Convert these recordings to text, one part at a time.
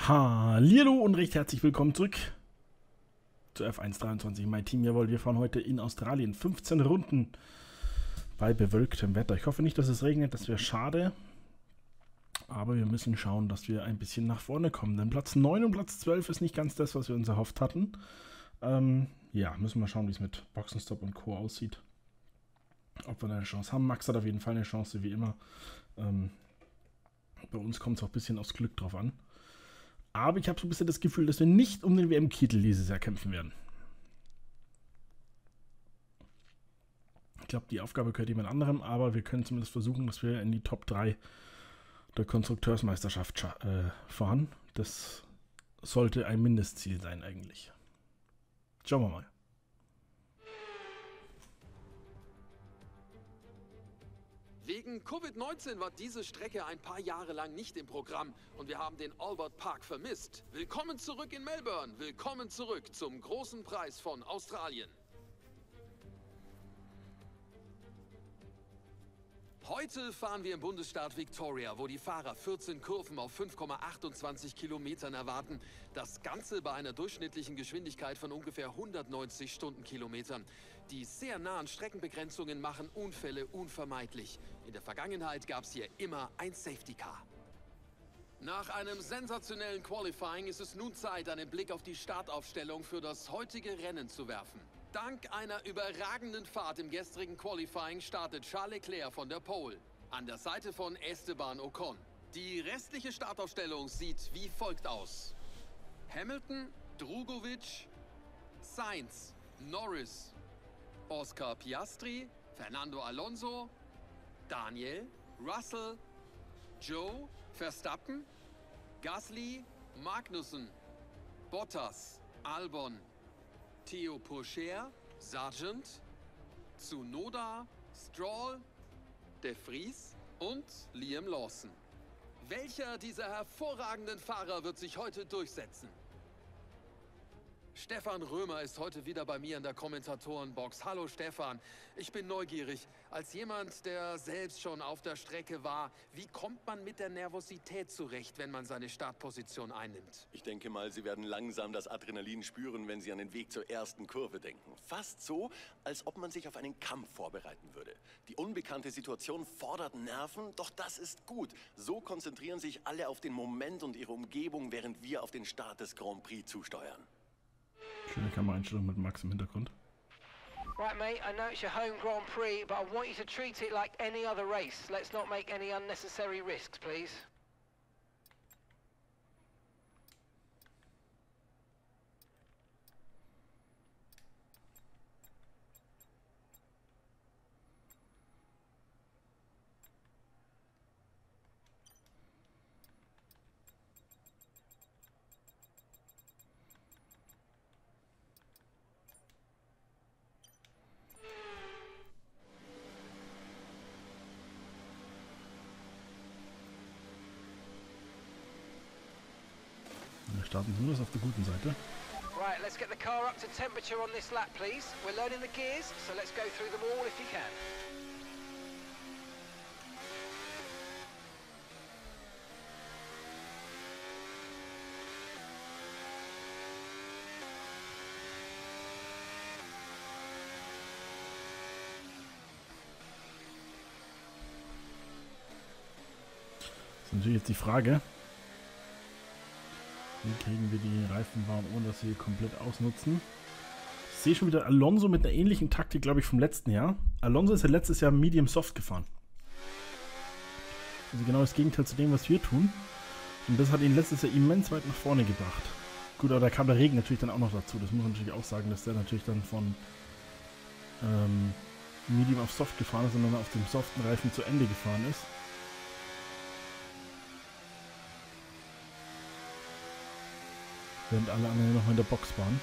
Hallihallo und recht herzlich willkommen zurück zu F123. Mein Team, jawohl, wir fahren heute in Australien 15 Runden bei bewölktem Wetter. Ich hoffe nicht, dass es regnet, das wäre schade. Aber wir müssen schauen, dass wir ein bisschen nach vorne kommen. Denn Platz 9 und Platz 12 ist nicht ganz das, was wir uns erhofft hatten. Ja, müssen wir schauen, wie es mit Boxenstopp und Co. aussieht. Ob wir eine Chance haben. Max hat auf jeden Fall eine Chance, wie immer. Bei uns kommt es auch ein bisschen aufs Glück drauf an. Aber ich habe so ein bisschen das Gefühl, dass wir nicht um den WM-Titel dieses Jahr kämpfen werden. Ich glaube, die Aufgabe gehört jemand anderem, aber wir können zumindest versuchen, dass wir in die Top 3 der Konstrukteursmeisterschaft fahren. Das sollte ein Mindestziel sein eigentlich. Schauen wir mal. Wegen Covid-19 war diese Strecke ein paar Jahre lang nicht im Programm und wir haben den Albert Park vermisst. Willkommen zurück in Melbourne, willkommen zurück zum großen Preis von Australien. Heute fahren wir im Bundesstaat Victoria, wo die Fahrer 14 Kurven auf 5,28 Kilometern erwarten. Das Ganze bei einer durchschnittlichen Geschwindigkeit von ungefähr 190 Stundenkilometern. Die sehr nahen Streckenbegrenzungen machen Unfälle unvermeidlich. In der Vergangenheit gab es hier immer ein Safety Car. Nach einem sensationellen Qualifying ist es nun Zeit, einen Blick auf die Startaufstellung für das heutige Rennen zu werfen. Dank einer überragenden Fahrt im gestrigen Qualifying startet Charles Leclerc von der Pole, an der Seite von Esteban Ocon. Die restliche Startaufstellung sieht wie folgt aus: Hamilton, Drugovic, Sainz, Norris, Oscar Piastri, Fernando Alonso, Daniel, Russell, Joe, Verstappen, Gasly, Magnussen, Bottas, Albon, Theo Pourchaire, Sargent, Tsunoda, Stroll, De Vries und Liam Lawson. Welcher dieser hervorragenden Fahrer wird sich heute durchsetzen? Stefan Römer ist heute wieder bei mir in der Kommentatorenbox. Hallo Stefan, ich bin neugierig. Als jemand, der selbst schon auf der Strecke war, wie kommt man mit der Nervosität zurecht, wenn man seine Startposition einnimmt? Ich denke mal, Sie werden langsam das Adrenalin spüren, wenn Sie an den Weg zur ersten Kurve denken. Fast so, als ob man sich auf einen Kampf vorbereiten würde. Die unbekannte Situation fordert Nerven, doch das ist gut. So konzentrieren sich alle auf den Moment und ihre Umgebung, während wir auf den Start des Grand Prix zusteuern. Schöne Kameraeinstellung mit Max im Hintergrund. Right, mate, I know it's your home Grand Prix, but I want you to treat it like any other race. Let's not make any unnecessary risks, please. Wir starten zumindest auf der guten Seite. Right, let's get the car up to temperature on this lap, please. We're learning the gears, so let's go through them all if you can. Das ist natürlich jetzt die Frage, wie kriegen wir die Reifen warm, ohne dass sie komplett ausnutzen. Ich sehe schon wieder Alonso mit einer ähnlichen Taktik, glaube ich, vom letzten Jahr. Alonso ist ja letztes Jahr Medium Soft gefahren. Also genau das Gegenteil zu dem, was wir tun. Und das hat ihn letztes Jahr immens weit nach vorne gebracht. Gut, aber da kam der Regen natürlich dann auch noch dazu. Das muss man natürlich auch sagen, dass der natürlich dann von Medium auf Soft gefahren ist und dann auf dem soften Reifen zu Ende gefahren ist. Während alle anderen noch in der Box waren.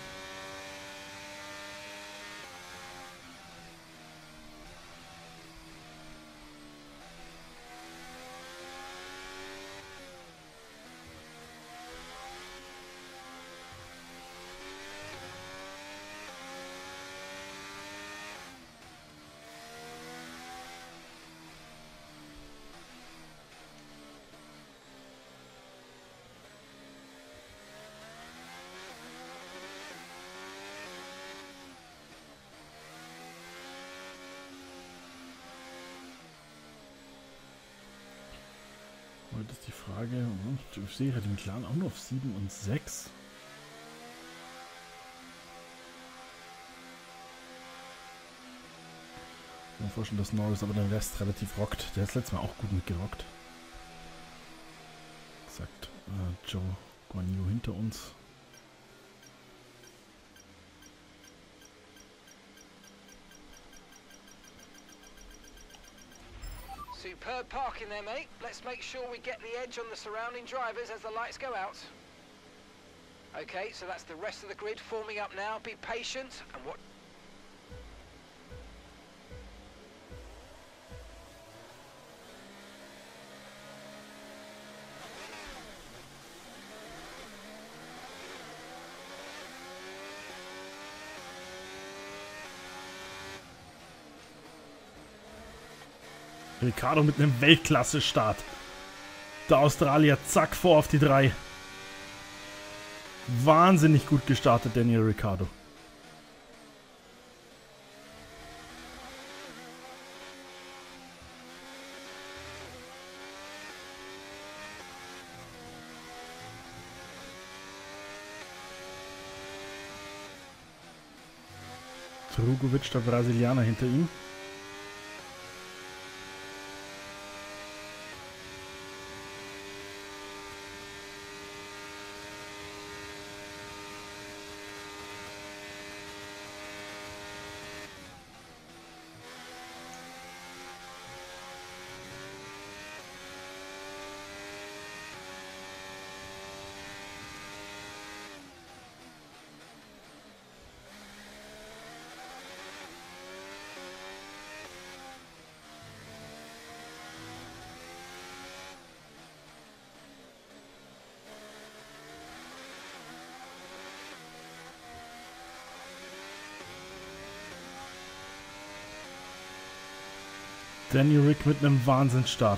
Ist die Frage, ich sehe den Clan auch nur auf 7 und 6. Ich kann mir vorstellen, dass Norris aber den Rest relativ rockt. Der hat das letzte Mal auch gut mitgerockt. Sagt Joe Guan Yu hinter uns. Superb parking there, mate. Let's make sure we get the edge on the surrounding drivers as the lights go out. Okay, so that's the rest of the grid forming up now. Be patient and what... Ricciardo mit einem Weltklasse-Start. Der Australier zack vor auf die 3. Wahnsinnig gut gestartet, Daniel Ricciardo. Drugovic, der Brasilianer, hinter ihm. Danny Rick mit einem Wahnsinnsstart.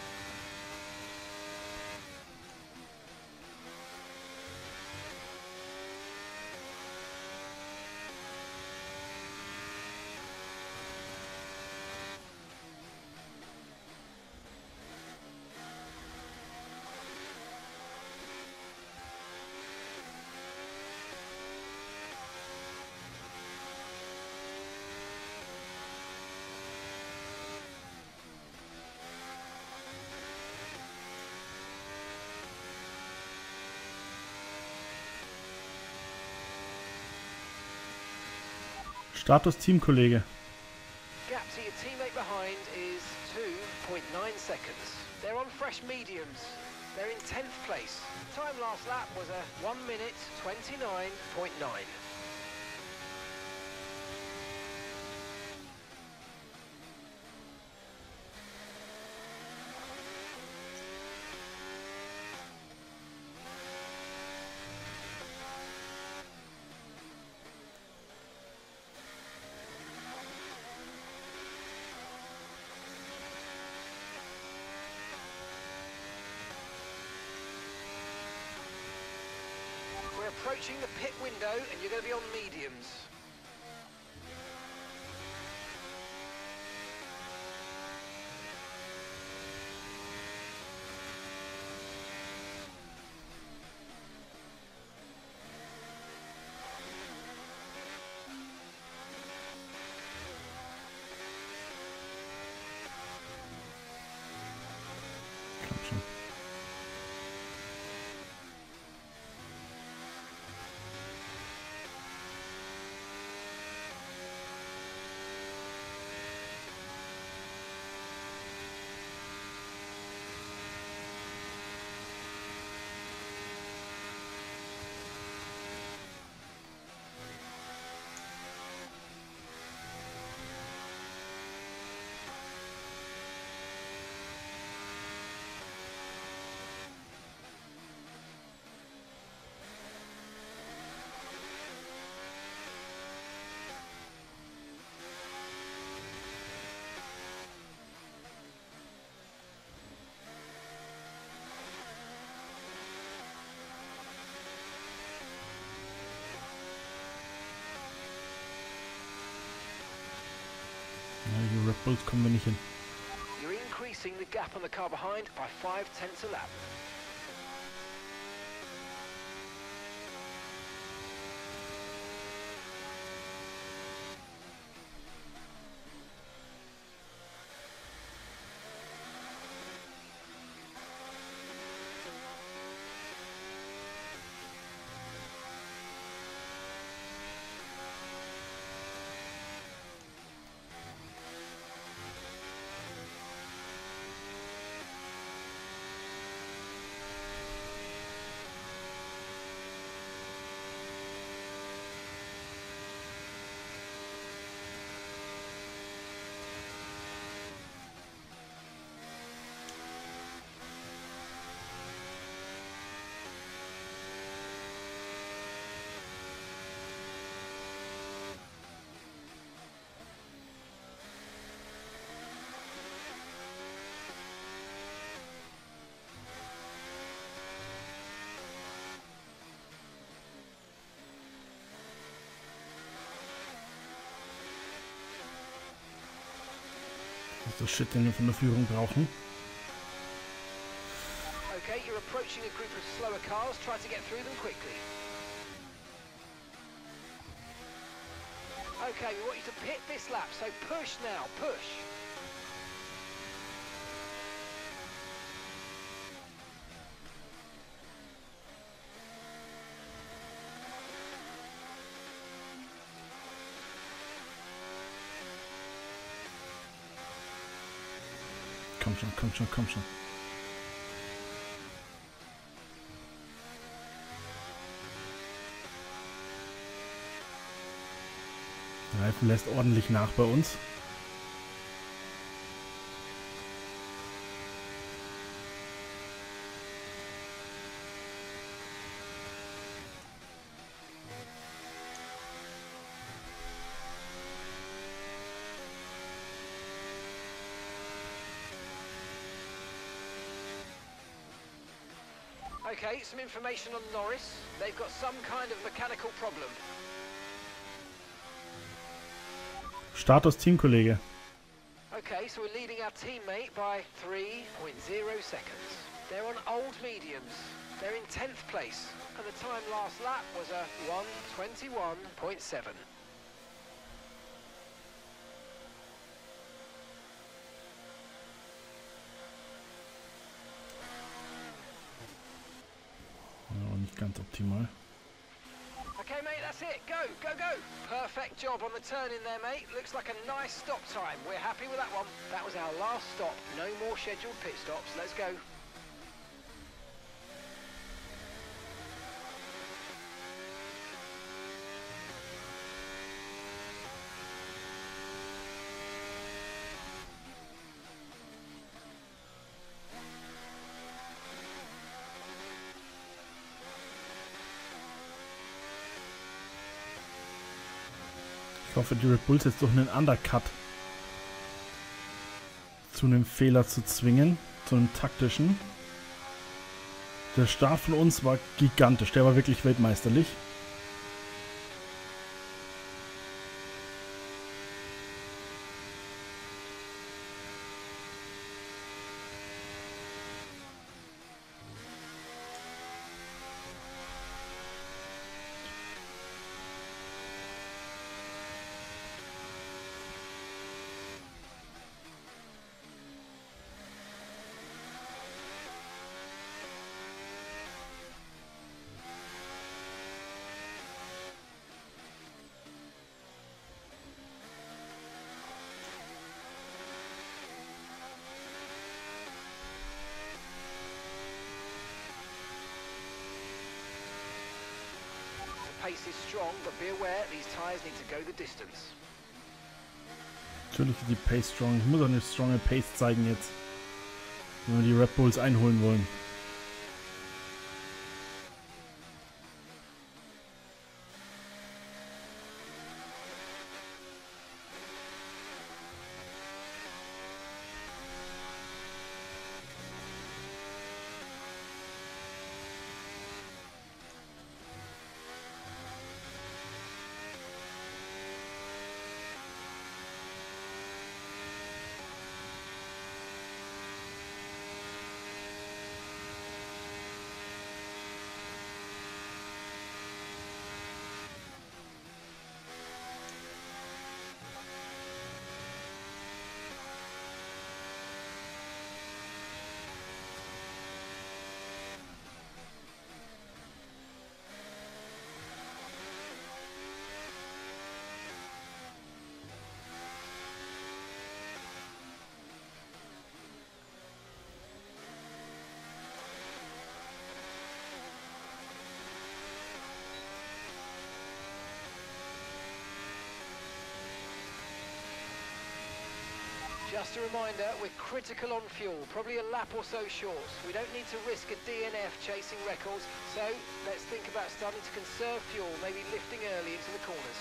Status Teamkollege. Gap to your teammate behind is 2.9 seconds. They're on fresh mediums. They're in 10th place. Time last lap was a 1 minute 29.9. We're approaching the pit window and you're going to be on mediums. Komm schon. Ja, die Red Bulls kommen wir nicht hin. You're increasing closing the gap on the car behind by 0.5 a lap. Das ist der Shit, den wir von der Führung brauchen. Okay, you're approaching a group of slower cars. Try to get through them quickly. Okay, we want you to pit this lap, so push now, push. Komm schon, komm schon, komm schon. Der Reifen lässt ordentlich nach bei uns. Okay, some information on Norris. They've got some kind of mechanical problem. Status Teamkollege. Okay, so we're leading our teammate by 3.0 seconds. They're on old mediums. They're in 10th place, and the time last lap was a 1:21.7. Ja, nicht ganz optimal. Okay, mate, that's it. Go, go, go. Perfect job on the turn in there, mate. Looks like a nice stop time. We're happy with that one. That was our last stop. No more scheduled pit stops. Let's go. Ich hoffe, die Red Bulls jetzt durch einen Undercut zu einem Fehler zu zwingen, zu einem taktischen. Der Start von uns war gigantisch, der war wirklich weltmeisterlich. Pace is strong, but be aware these tyres need to go the distance. Natürlich ist die Pace strong. Ich muss auch eine stronge Pace zeigen jetzt, wenn wir die Red Bulls einholen wollen. Just a reminder, we're critical on fuel, probably a lap or so short. We don't need to risk a DNF chasing records, so let's think about starting to conserve fuel, maybe lifting early into the corners.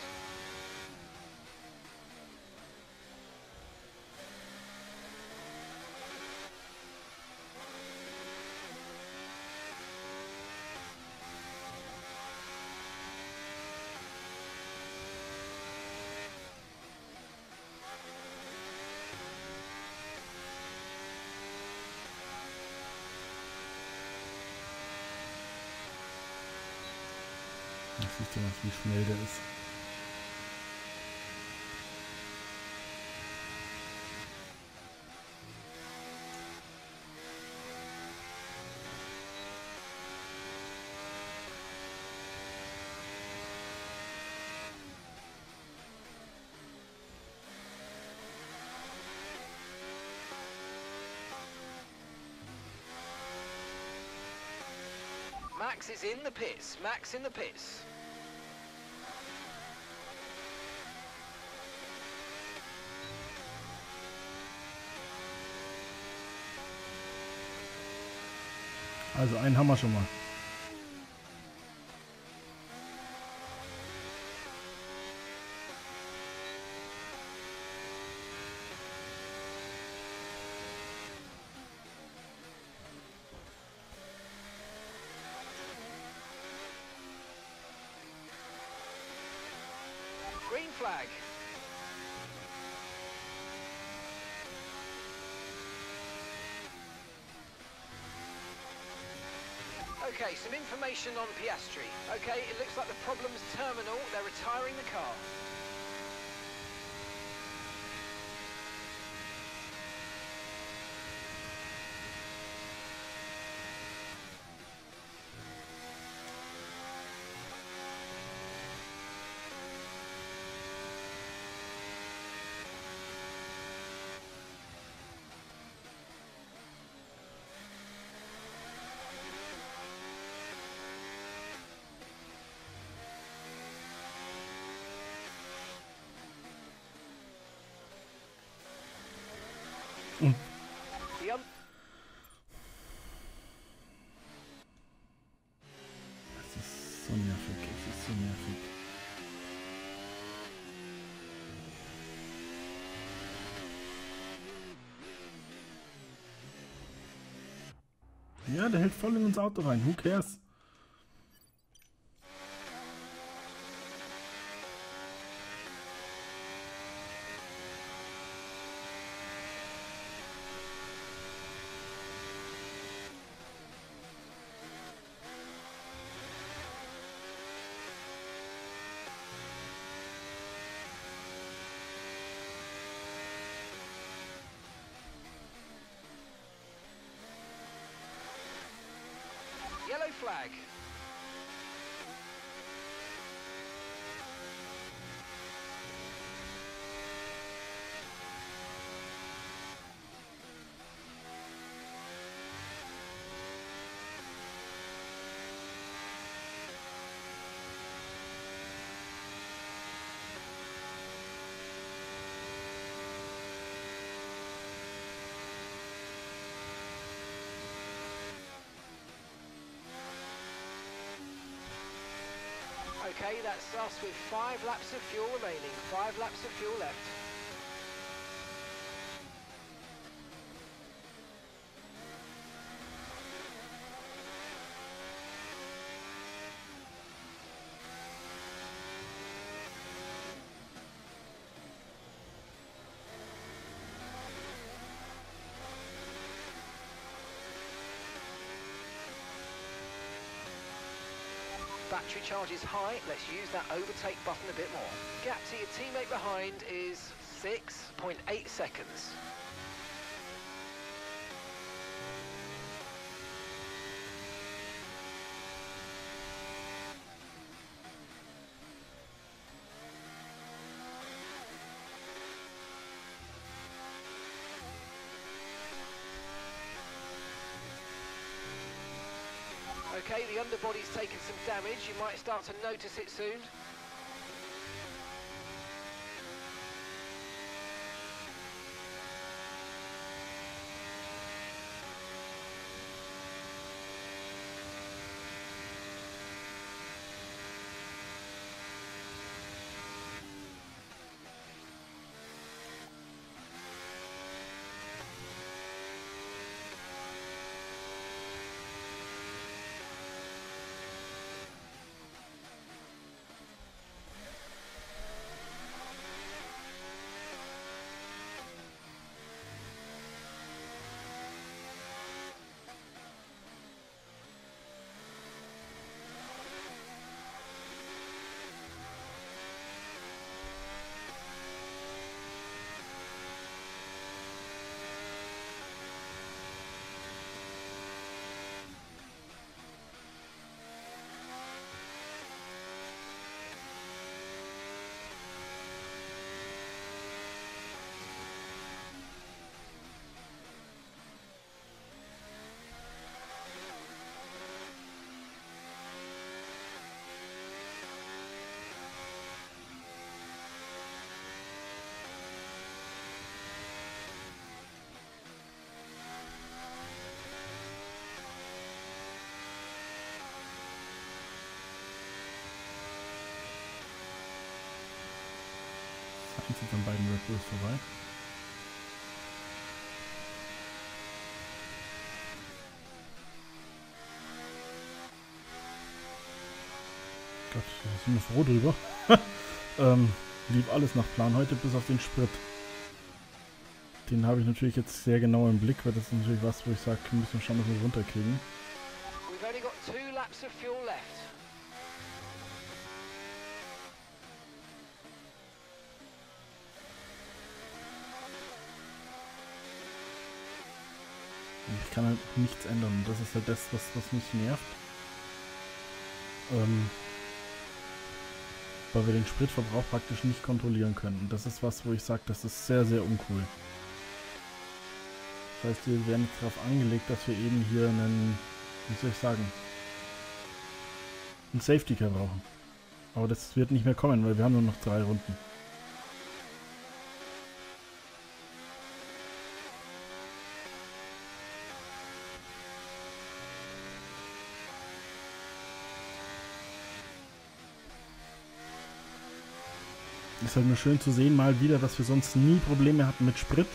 Jetzt siehst du mal, wie schnell der ist. Max is in the pits. Max in the pits. Also einen haben wir schon mal. Green flag. Okay, some information on Piastri. Okay, it looks like the problem's terminal. They're retiring the car. Und The das ist so nervig, es ist so nervig. Ja, der hält voll in ins Auto rein. Who cares? yellow flag. Okay, that's us with 5 laps of fuel remaining. 5 laps of fuel left. Battery charge is high, let's use that overtake button a bit more. Gap to your teammate behind is 6.8 seconds. Okay, the underbody's taken some damage. You might start to notice it soon. Eins jetzt an beiden Red Bulls vorbei. Gott, da sind wir froh drüber. Lief alles nach Plan heute, bis auf den Sprit. Den habe ich natürlich jetzt sehr genau im Blick, weil das ist natürlich was, wo ich sage, wir müssen schauen, dass wir runterkriegen. We've only got 2 laps of fuel left. Und ich kann halt nichts ändern. Und das ist halt das, was mich nervt. Weil wir den Spritverbrauch praktisch nicht kontrollieren können. Und das ist was, wo ich sage, das ist sehr, sehr uncool. Das heißt, wir werden jetzt darauf angelegt, dass wir eben hier einen, wie soll ich sagen, einen Safety Car brauchen. Aber das wird nicht mehr kommen, weil wir haben nur noch 3 Runden. Ist halt nur schön zu sehen, mal wieder, dass wir sonst nie Probleme hatten mit Sprit.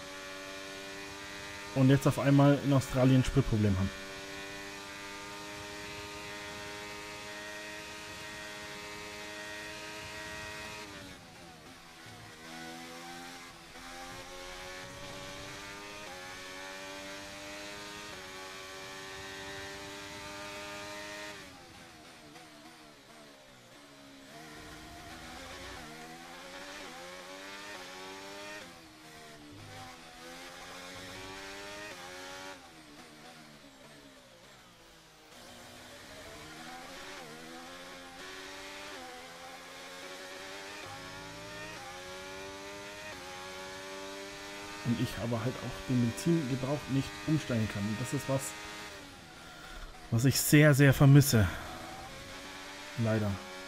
Und jetzt auf einmal in Australien ein Spritproblem haben. Und ich aber halt auch den Benzingebrauch nicht umstellen kann. Und das ist was ich sehr, sehr vermisse. Leider.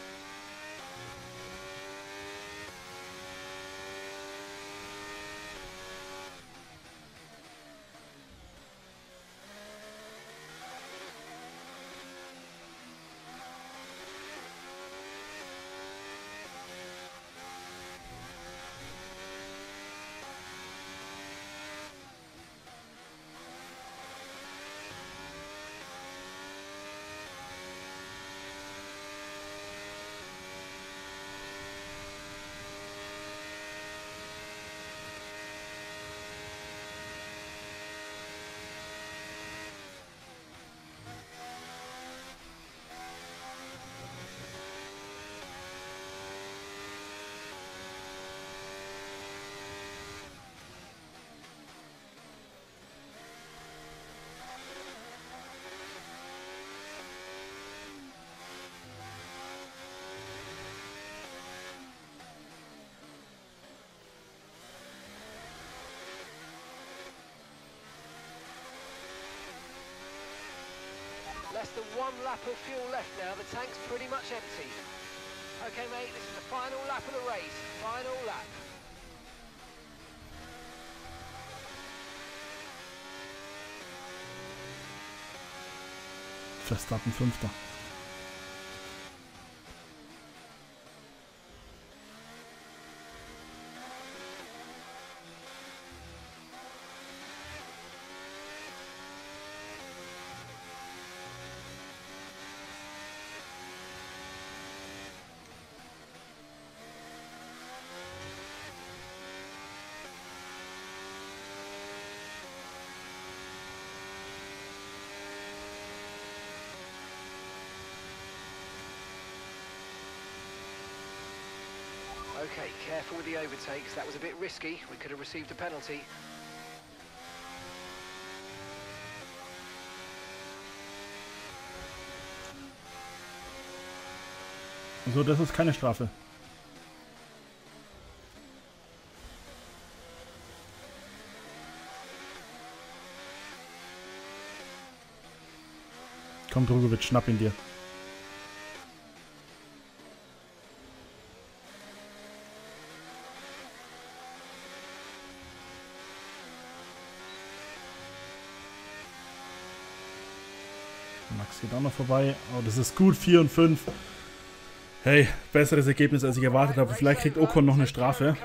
Less than 1 lap of fuel left now. The tank's pretty much empty. Okay, mate, this is the final lap of the race. Final lap. Verstappen 5. Okay, careful with the overtakes. That was a bit risky. We could have received a penalty. So, das ist keine Strafe. Komm, Drogovic, schnapp ihn dir. Max geht auch noch vorbei. Oh, das ist gut. 4 und 5. Hey, besseres Ergebnis, als ich erwartet habe. Vielleicht kriegt Ocon noch eine Strafe.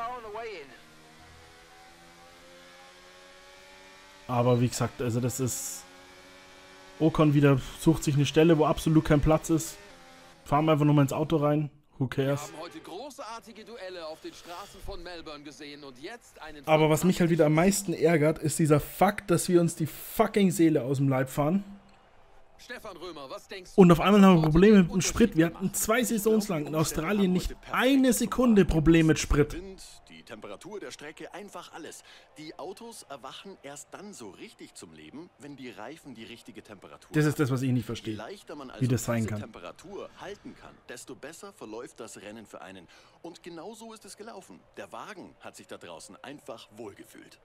Aber wie gesagt, also das ist... Ocon wieder sucht sich eine Stelle, wo absolut kein Platz ist. Fahren wir einfach nochmal ins Auto rein. Who cares? Wir haben heute großartige Duelle auf den Straßen von Melbourne gesehen und jetzt einen... Aber was mich halt wieder am meisten ärgert, ist dieser Fakt, dass wir uns die fucking Seele aus dem Leib fahren. Stefan Römer, was denkst du? Und auf einmal haben wir Probleme mit dem Sprit. Wir hatten 2 Saisons lang in Australien nicht eine Sekunde Problem mit Sprit. Die Temperatur der Strecke, einfach alles. Die Autos erwachen erst dann so richtig zum Leben, wenn die Reifen die richtige Temperatur Das ist das, was ich nicht Je verstehe. leichter man also Wie das sein diese kann. Temperatur halten kann, desto besser verläuft das Rennen für einen. Und genau so ist es gelaufen. Der Wagen hat sich da draußen einfach wohlgefühlt.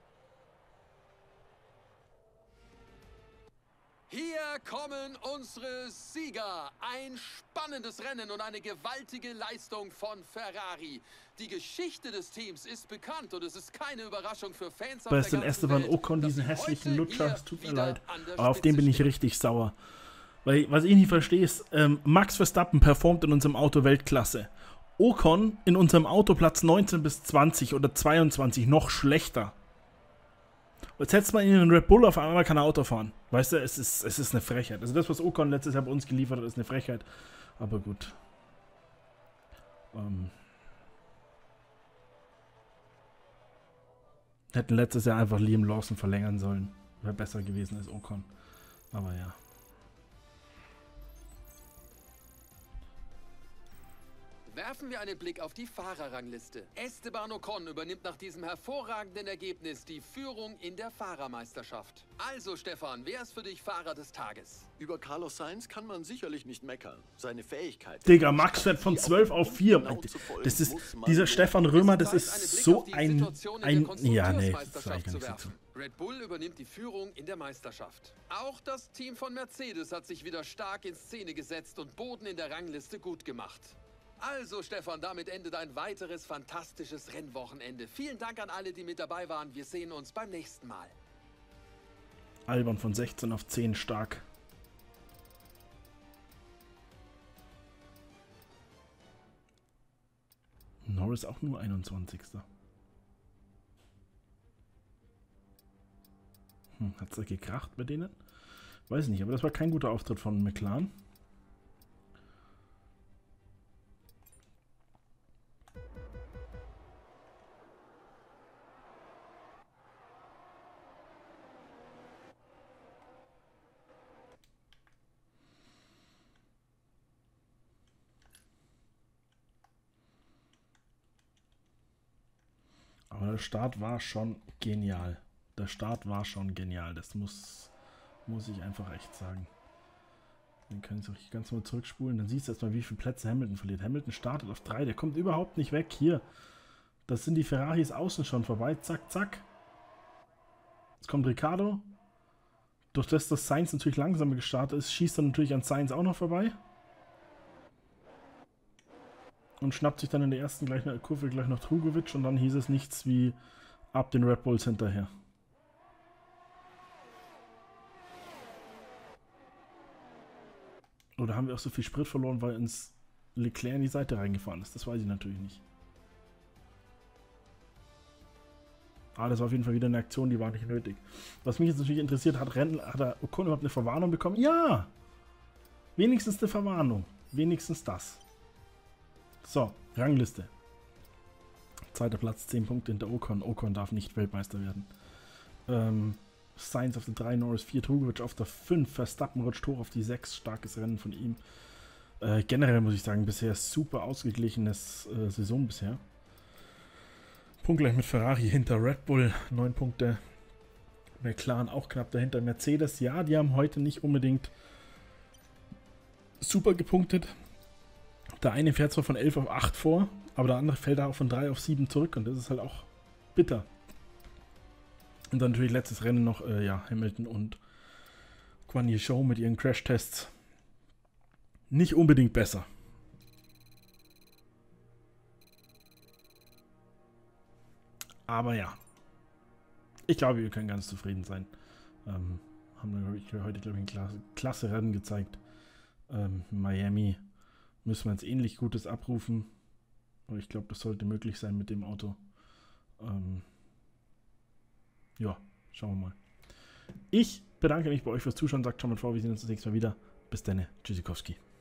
Hier kommen unsere Sieger. Ein spannendes Rennen und eine gewaltige Leistung von Ferrari. Die Geschichte des Teams ist bekannt und es ist keine Überraschung für Fans auf Bei der ganzen Esteban Welt, Ocon, dass diesen sie hässlichen heute Lutscher, hier es tut mir wieder leid. an der Aber auf den Spitze bin ich stehen. richtig sauer. Weil, was ich nicht verstehe, ist, Max Verstappen performt in unserem Auto Weltklasse. Ocon in unserem Auto Platz 19 bis 20 oder 22 noch schlechter. Jetzt setzt man ihn in einen Red Bull, auf einmal kann er Auto fahren. Weißt du, es ist eine Frechheit. Also das, was Ocon letztes Jahr bei uns geliefert hat, ist eine Frechheit. Aber gut. Hätten letztes Jahr einfach Liam Lawson verlängern sollen. Wäre besser gewesen als Ocon. Aber ja. Werfen wir einen Blick auf die Fahrerrangliste. Esteban Ocon übernimmt nach diesem hervorragenden Ergebnis die Führung in der Fahrermeisterschaft. Also Stefan, wer ist für dich Fahrer des Tages? Über Carlos Sainz kann man sicherlich nicht meckern. Seine Fähigkeit. Digga, Max fährt von 12 auf 4. Das ist, dieser Stefan Römer, das ist so ein, ja, nee, das sag ich gar nicht dazu. Red Bull übernimmt die Führung in der Meisterschaft. Auch das Team von Mercedes hat sich wieder stark in Szene gesetzt und Boden in der Rangliste gut gemacht. Also Stefan, damit endet ein weiteres fantastisches Rennwochenende. Vielen Dank an alle, die mit dabei waren. Wir sehen uns beim nächsten Mal. Albon von 16 auf 10 stark. Norris auch nur 21. Hat es da gekracht bei denen? Weiß nicht, aber das war kein guter Auftritt von McLaren. Aber der Start war schon genial. Der Start war schon genial. Das muss ich einfach echt sagen. Dann können Sie auch ganz mal zurückspulen. Dann siehst du erstmal, wie viele Plätze Hamilton verliert. Hamilton startet auf 3. Der kommt überhaupt nicht weg. Hier. Das sind die Ferraris außen schon vorbei. Zack, zack. Jetzt kommt Ricciardo. Durch das Sainz natürlich langsamer gestartet ist, schießt er natürlich an Sainz auch noch vorbei. Und schnappt sich dann in der ersten Kurve gleich noch Drugovic und dann hieß es nichts wie ab den Red Bulls hinterher. Oder haben wir auch so viel Sprit verloren, weil uns Leclerc in die Seite reingefahren ist? Das weiß ich natürlich nicht. Ah, das war auf jeden Fall wieder eine Aktion, die war nicht nötig. Was mich jetzt natürlich interessiert, hat er Ocon überhaupt eine Verwarnung bekommen? Ja! Wenigstens eine Verwarnung. Wenigstens das. So, Rangliste. Zweiter Platz, 10 Punkte hinter Ocon. Ocon darf nicht Weltmeister werden. Sainz auf der 3, Norris 4, Drugovic auf der 5, Verstappen rutscht hoch auf die 6. Starkes Rennen von ihm. Generell muss ich sagen, bisher super ausgeglichenes Saison bisher. Punktgleich mit Ferrari hinter Red Bull, 9 Punkte. McLaren auch knapp dahinter. Mercedes, ja, die haben heute nicht unbedingt super gepunktet. Der eine fährt zwar von 11 auf 8 vor, aber der andere fällt auch von 3 auf 7 zurück und das ist halt auch bitter. Und dann natürlich letztes Rennen noch, Hamilton und Guan Yu Zhou mit ihren Crash-Tests. Nicht unbedingt besser. Aber ja, ich glaube, wir können ganz zufrieden sein. Haben wir heute, glaube ich, ein klasse Rennen gezeigt. Miami müssen wir jetzt ähnlich Gutes abrufen. Aber ich glaube, das sollte möglich sein mit dem Auto. Ja, schauen wir mal. Ich bedanke mich bei euch fürs Zuschauen. Sagt schon mal vor, wir sehen uns das nächste Mal wieder. Bis dann. Tschüssikowski.